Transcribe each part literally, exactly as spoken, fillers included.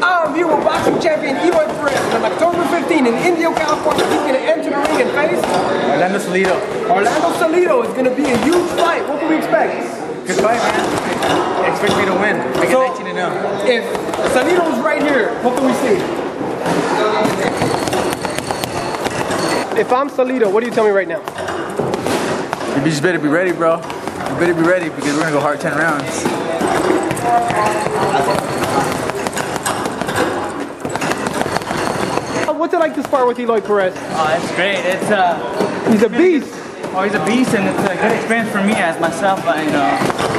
I'm here with boxing champion Eloy Perez. On October fifteenth in Indio, California, he's going to enter the ring and face Orlando Salido. Orlando Salido. Is going to be a huge fight. What can we expect? Good fight, man. Expect me to win. Make So, it nineteen to oh. If Salido's right here, what can we see? If I'm Salido, what do you tell me right now? You just better be ready, bro. You better be ready because we're gonna go hard ten rounds. What's it like to spar with Eloy Perez? Oh, it's great. It's uh, He's a beast. Oh, he's a beast, and it's a good experience for me as myself. You know.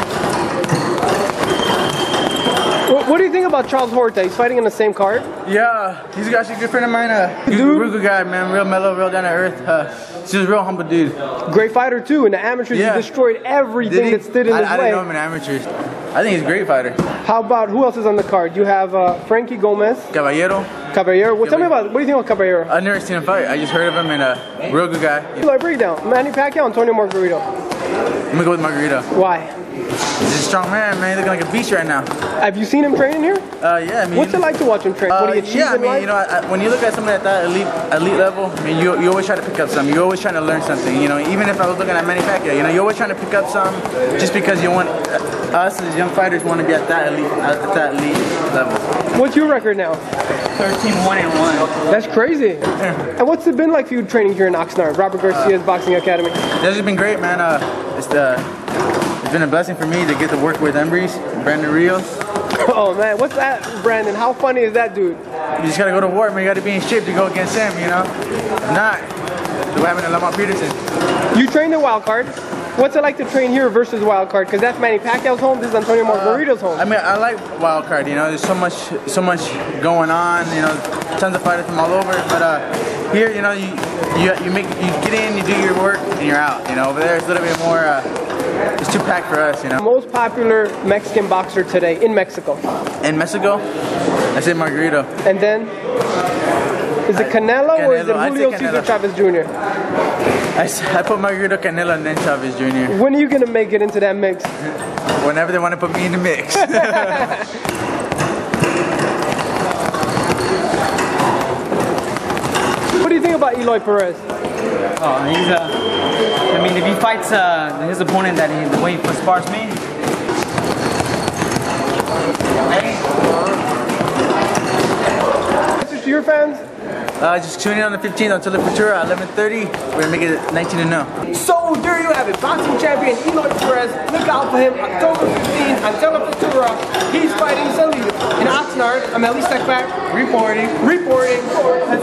What, what do you think about Charles Horta? He's fighting in the same card. Yeah, he's actually a good friend of mine. Uh, he's a Dude. real good guy, man. Real mellow, real down to earth. Uh, he's just a real humble dude. Great fighter too. In the amateurs, Yeah. he destroyed everything Did he? that stood in I, his I way. didn't know him in amateurs. I think he's a great fighter. How about who else is on the card? You have uh, Frankie Gomez, Caballero. Caballero. Well, tell me about what do you think about Caballero? I've never seen him fight. I just heard of him and a uh, real good guy. Eloy, breakdown. Manny Pacquiao, Antonio Margarito. I'm gonna go with Margarito. Why? He's a strong man, man. He's looking like a beast right now. Have you seen him training here? Uh, yeah, I mean. What's it like to watch him train? Uh, what do you achieve yeah, I in mean, life? you know, I, I, when you look at somebody at that elite elite level, I mean, you you always try to pick up something. You're always trying to learn something. You know, even if I was looking at Manny Pacquiao, you know, you're always trying to pick up some, just because you want uh, us as young fighters want to be at that elite at that elite level. What's your record now? thirteen one and one. That's crazy. And what's it been like for you training here in Oxnard, Robert Garcia's Boxing Academy? This has been great, man. Uh, it's the it's been a blessing for me to get to work with Embry's, Brandon Rios. Oh man, what's that, Brandon? How funny is that dude? You just gotta go to war, man. You gotta be in shape to go against him, you know. If not, we're having a Lamont Peterson. You trained in Wild Card. What's it like to train here versus Wild Card? Because that's Manny Pacquiao's home. This is Antonio Margarito's home. I mean, I like Wild Card. You know, there's so much, so much going on. You know, tons of fighters from all over. But uh, here, you know, you you you make you get in, you do your work, and you're out. You know, over there it's a little bit more. Uh, it's too packed for us. You know. Most popular Mexican boxer today in Mexico. In Mexico, I say Margarito. And then, is it Canelo, Canelo. or is it I'd say Julio Cesar Canelo. Chavez Junior? I, s- I put Margarito, Canelo, and then Chavez Junior When are you gonna make it into that mix? Whenever they want to put me in the mix. What do you think about Eloy Perez? Oh, he's uh, I mean, if he fights uh, his opponent that he, the way he spars me. Message to your fans? Uh, just tune in on the fifteenth on Telefutura at eleven thirty. We're gonna make it nineteen to oh. So there you have it, boxing champion Eloy Perez. Look out for him October fifteenth on Telefutura. He's fighting Salido in Oxnard. I'm Elise Tekbak reporting, reporting for